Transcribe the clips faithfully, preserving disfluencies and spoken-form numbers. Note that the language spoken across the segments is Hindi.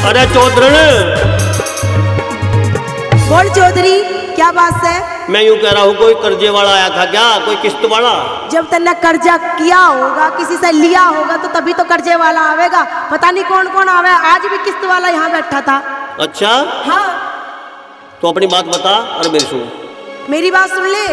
अरे चौधरी। बोल चौधरी, क्या बात है? मैं यूँ कह रहा हूँ कोई कर्जे वाला आया था क्या, कोई किस्त वाला? जब तन्ने कर्जा किया होगा, किसी से लिया होगा, तो तभी तो कर्जे वाला आवेगा। पता नहीं कौन कौन आवे, आज भी किस्त वाला यहाँ बैठा था। अच्छा हाँ। तो अपनी बात बता और मेरी सुन। मेरी बात सुन ले।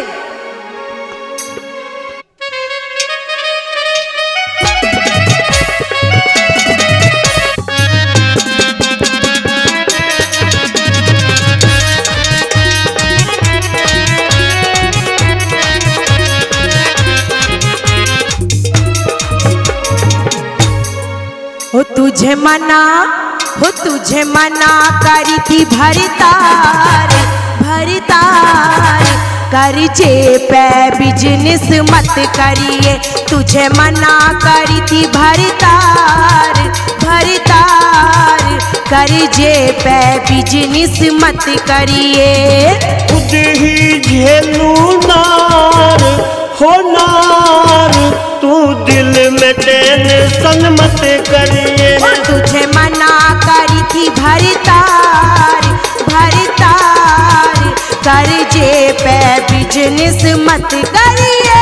हो तुझे मना, हो तुझे मना करी थी भरतार भरतार, कर्जे पे बिजनेस मत करिए। तुझे मना करी थी भरतार भरतार, कर्जे पे बिजनेस मत करिए। खुद ही झेलू नार हो नार, तू दिल में टेंशन मत करिए। तुझे मना करी थी भरतार भरतार, कर्जे पे बिजनेस मत करिए।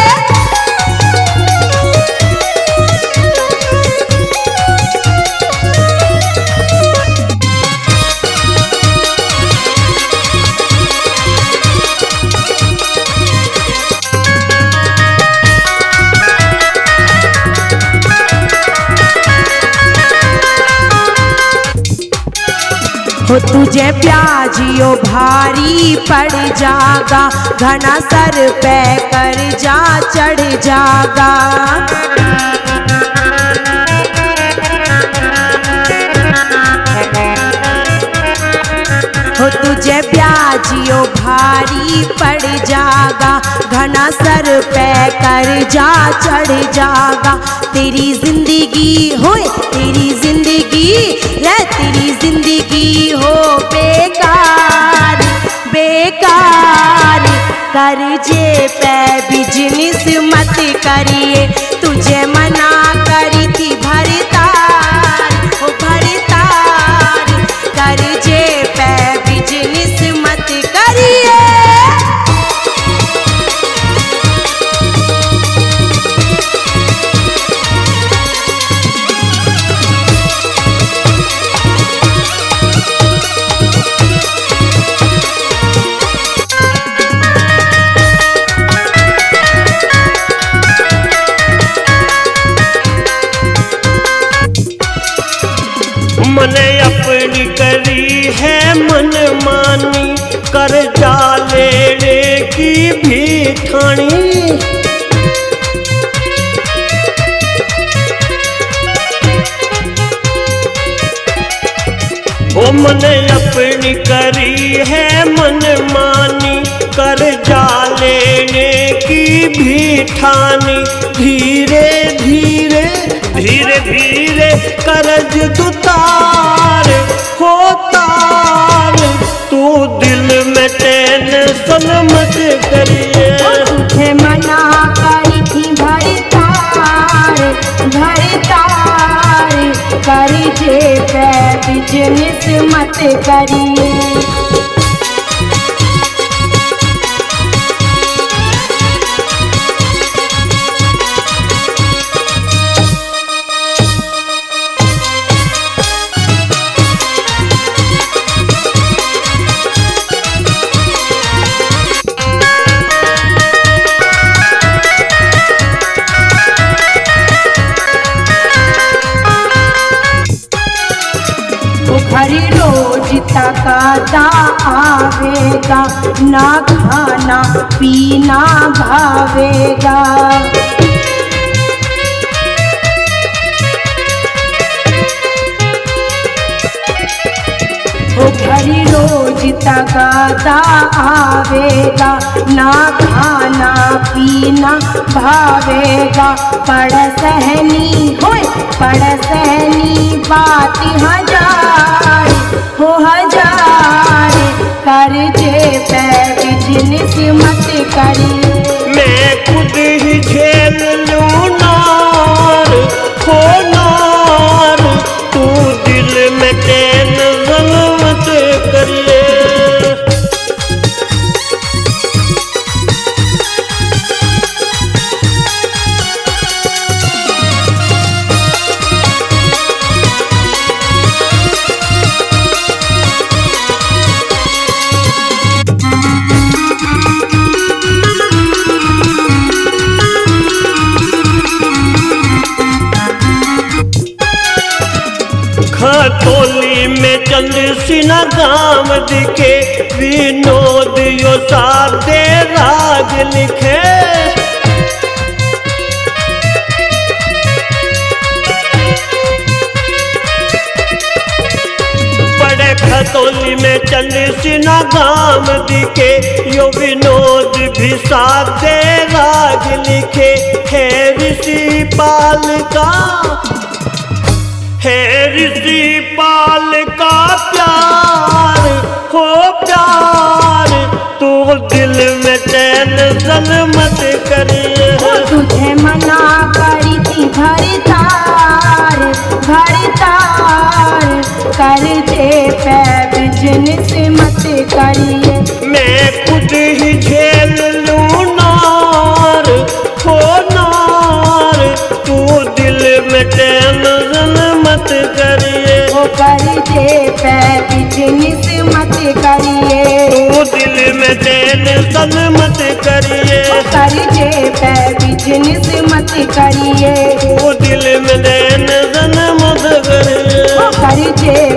हो तुझे ब्याजियो भारी पड़ जागा, घना सर पे कर्जा चढ़ जागा। हो तुझे ब्याजियो भारी पड़ जागा, घना सर पे कर्जा चढ़ जागा। तेरी जिंदगी होए तेरी जिंदगी रे, तेरी जिंदगी हो बेकार बेकार, कर्जे पे बिजनेस मत करिए। तुझे मना करी थी भरतार हो भरतार, कर्जे पे बिजनेस मत करिए। मने अपनी करी है मन मानी, कर्जा लेने की भी ठानी। ओ मने अपनी करी है मन मानी, कर्जा लेने की भी ठानी। धीरे धीरे धीरे धीरे कर्ज तुतार हो तार, तू दिल में टेंशन मत करिए। तुझे मना करी थी भरतार भरतार, कर्जे पे बिजनेस मत करिए। हरी रोज तकाता आवेगा, ना खाना पीना भावेगा। ओ हरी रोज तकाता आवेगा, ना खाना पीना भावेगा। पड़ सहनी होए पड़ सहनी बात हजार हो हजार, कर्जे पे बिजनेस मत करिए। मैं खुद ही झेल लूं नार हो नार, तू दिल में चंद सिना गाम दिखे, विनोद यो सादे राग लिखे। बड़े खतौली में चंद सिना गाम दिखे, यो विनोद भी सादे राग लिखे। है ऋषि पाल का, है ऋषि पाल का प्यार हो प्यार, तू दिल में टेंशन मत करिए। तुझे मना करी थी भरतार भरतार, कर दे पे बिजनेस मत करिए। मैं खुद ही झेल लूं नार हो नार, तू दिल में टेंशन मत करिए। वो कर दे पे बिजनेस मत करिए। तू दिल में टेंशन मत करिए। वो कर दे पे बिजनेस मत करिए। तू दिल में टेंशन मत करिए। वो कर दे